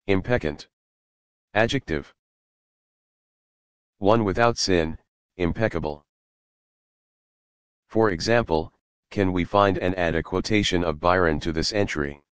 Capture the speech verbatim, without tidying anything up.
impeccant. Adjective. One without sin, impeccable. For example, can we find and add a quotation of Byron to this entry?